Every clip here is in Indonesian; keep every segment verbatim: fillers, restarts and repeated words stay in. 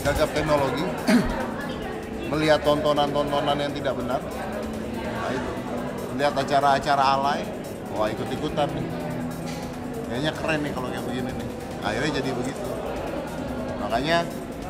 gagap teknologi, melihat tontonan-tontonan yang tidak benar, nah itu, melihat acara-acara alay, wah ikut-ikutan nih. Kayaknya keren nih kalau kayak begini nih. Akhirnya jadi begitu. Makanya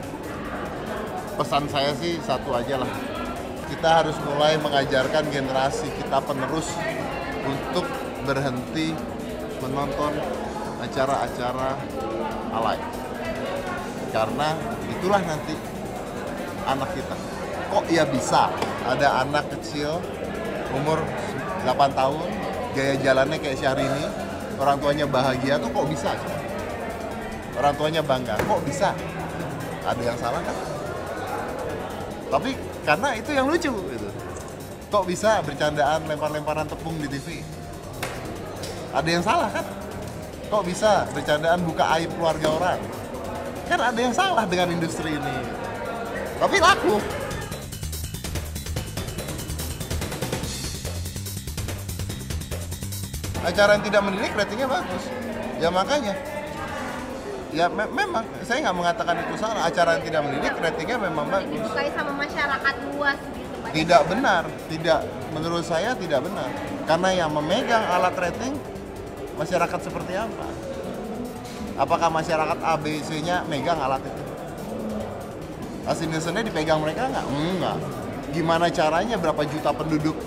pesan saya sih satu aja lah. Kita harus mulai mengajarkan generasi kita penerus untuk berhenti menonton acara-acara alay. Karena itulah nanti anak kita. Kok ya bisa ada anak kecil umur delapan tahun gaya jalannya kayak Syahrini, orang tuanya bahagia tuh kok bisa? Orang tuanya bangga, kok bisa? Ada yang salah kan? Tapi karena itu yang lucu gitu. Kok bisa bercandaan lempar-lemparan tepung di T V? Ada yang salah kan? Kok bisa bercandaan buka aib keluarga orang? Kan ada yang salah dengan industri ini. Tapi laku. Acara yang tidak mendidik ratingnya bagus. Ya makanya. Ya me memang saya nggak mengatakan itu salah. Acara yang tidak mendidik ratingnya memang bagus. Disukai sama masyarakat luas gitu Pak. Tidak benar, tidak, menurut saya tidak benar. Karena yang memegang alat rating masyarakat seperti apa? Apakah masyarakat A, B, C-nya megang alat itu? Hasil Nielsen-nya dipegang mereka nggak? Enggak. Gimana caranya berapa juta penduduk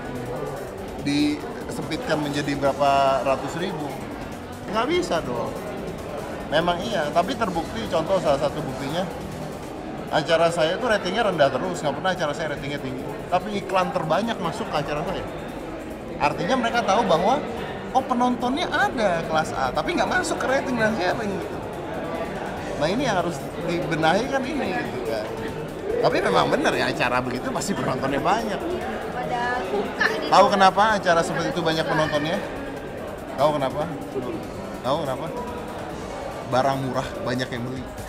disempitkan menjadi berapa ratus ribu? Nggak bisa dong. Memang iya, tapi terbukti, contoh salah satu buktinya, acara saya itu ratingnya rendah terus, nggak pernah acara saya ratingnya tinggi. Tapi iklan terbanyak masuk ke acara saya. Artinya mereka tahu bahwa oh penontonnya ada kelas A, tapi nggak masuk ke rating dan sharing gitu. Nah ini yang harus dibenahi kan ini gitu kan. Tapi memang benar ya acara begitu pasti penontonnya banyak. Pada suka gitu. Tahu kenapa acara seperti itu banyak penontonnya? Tahu kenapa? Tahu kenapa? Barang murah banyak yang beli.